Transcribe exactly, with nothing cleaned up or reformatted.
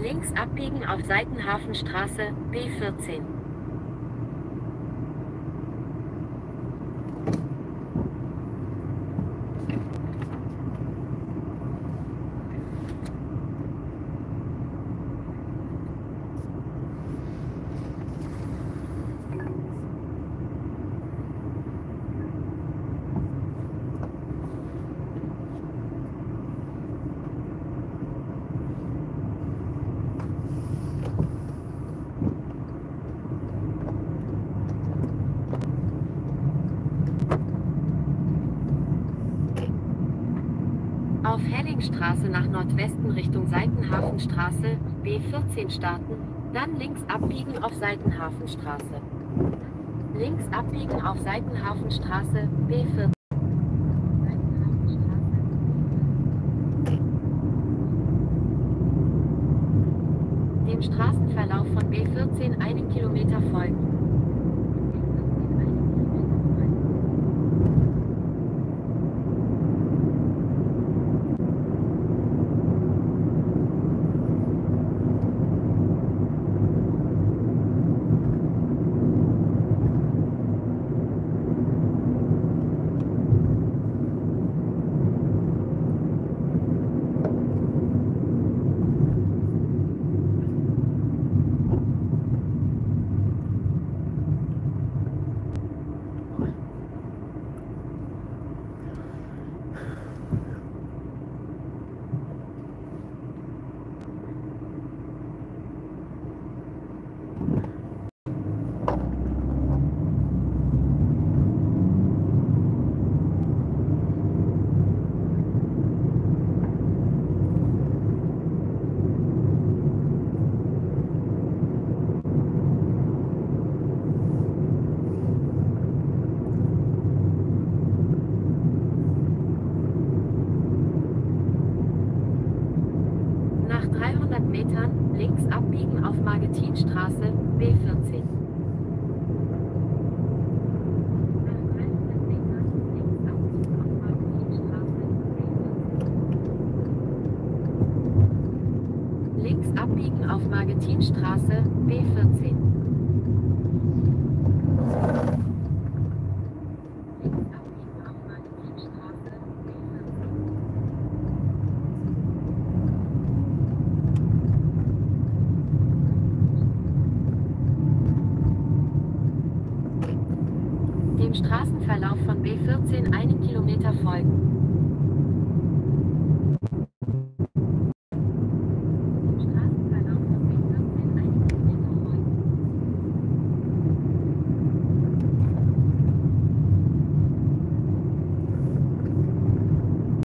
Links abbiegen auf Seitenhafenstraße B vierzehn. Auf Hellingstraße nach Nordwesten Richtung Seitenhafenstraße B vierzehn starten, dann links abbiegen auf Seitenhafenstraße. Links abbiegen auf Seitenhafenstraße B vierzehn. Dem Straßenverlauf von B vierzehn einen Kilometer folgen. dreihundert Metern links abbiegen auf Marketinstraße B vierzehn. Links abbiegen auf Marketinstraße B vierzehn. Dem Straßenverlauf von B vierzehn einen Kilometer folgen.